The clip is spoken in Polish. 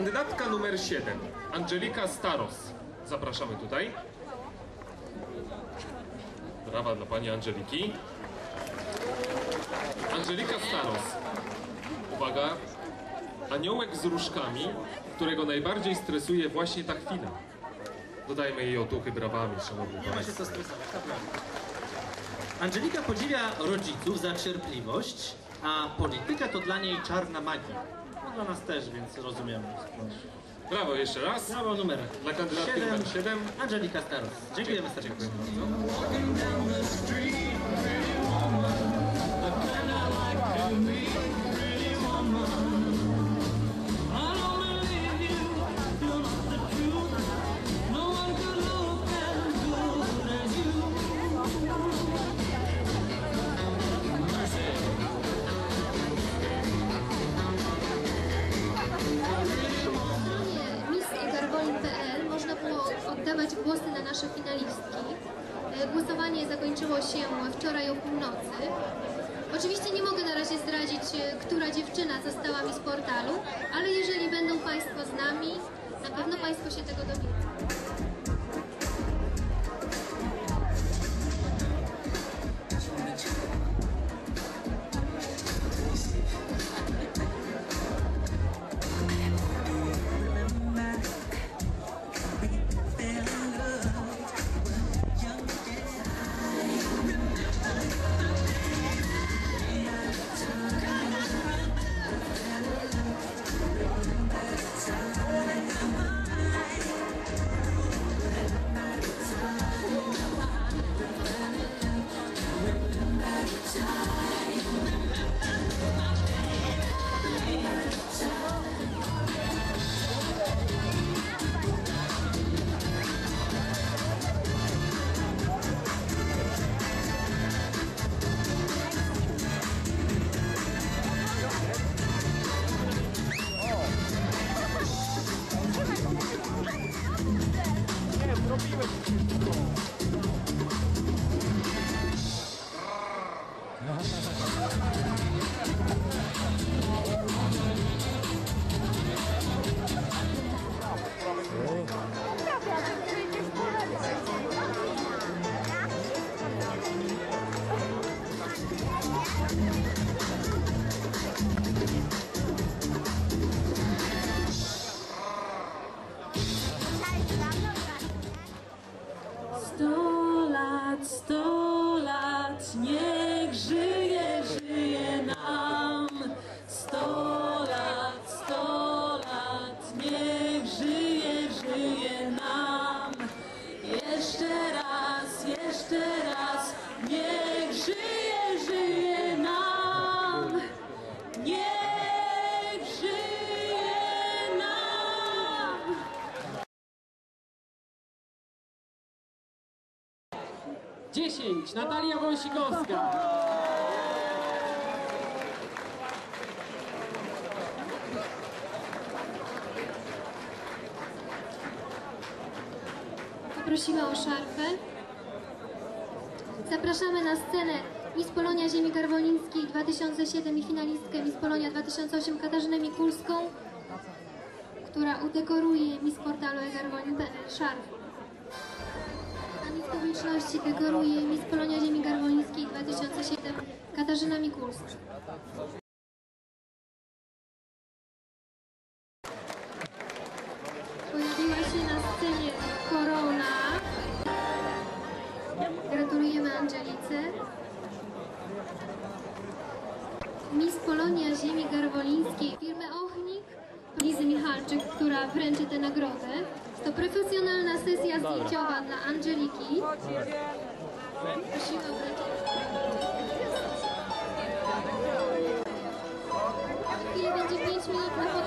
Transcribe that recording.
Kandydatka numer 7, Angelika Staros. Zapraszamy tutaj. Brawa dla pani Angeliki. Angelika Staros. Uwaga. Aniołek z różkami, którego najbardziej stresuje właśnie ta chwila. Dodajmy jej otuchy brawami, szanowni państwo. Nie ma się co stresować, naprawdę. Angelika podziwia rodziców za cierpliwość, a polityka to dla niej czarna magia. No dla nas też, więc rozumiemy. Brawo jeszcze raz. Brawo numer Dla kandydatki numer 7. Angelika Staros. Dziękujemy serdecznie. Garwolin.pl można było oddawać głosy na nasze finalistki. Głosowanie zakończyło się wczoraj o północy. Oczywiście nie mogę na razie zdradzić, która dziewczyna została mi z portalu, ale jeżeli będą Państwo z nami, na pewno Państwo się tego dowiedzą. Sto lat, niech żyje, żyje nam. 100 lat, niech żyje, żyje nam. Jeszcze raz, niech żyje, żyje nam. Niech żyje nam. Natalia Wąsikowska. Poprosimy o szarfę. Zapraszamy na scenę Miss Polonia Ziemi Garwolińskiej 2007 i finalistkę Miss Polonia 2008 Katarzynę Mikulską, która udekoruje Miss portalu eGarwolin.pl szarf. W publiczności dekoruje Miss Polonia Ziemi Garwolińskiej 2007 Katarzyna Mikulska. Pojawiła się na scenie korona. Gratulujemy Angelice. Miss Polonia Ziemi Garwolińskiej firmy Ochnik, Lizy Michalczyk, która wręczy tę nagrodę. To profesjonalna sesja zdjęciowa dla Angeliki. Prosimy o wręczenie. Za chwilę będzie 5 minut na